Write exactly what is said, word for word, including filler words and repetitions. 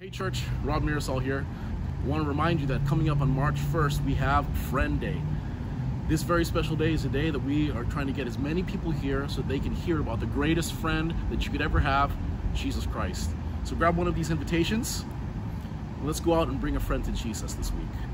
Hey church, Rob Mirasol here. I want to remind you that coming up on March first, we have Friend Day. This very special day is a day that we are trying to get as many people here so they can hear about the greatest friend that you could ever have, Jesus Christ. So grab one of these invitations, and let's go out and bring a friend to Jesus this week.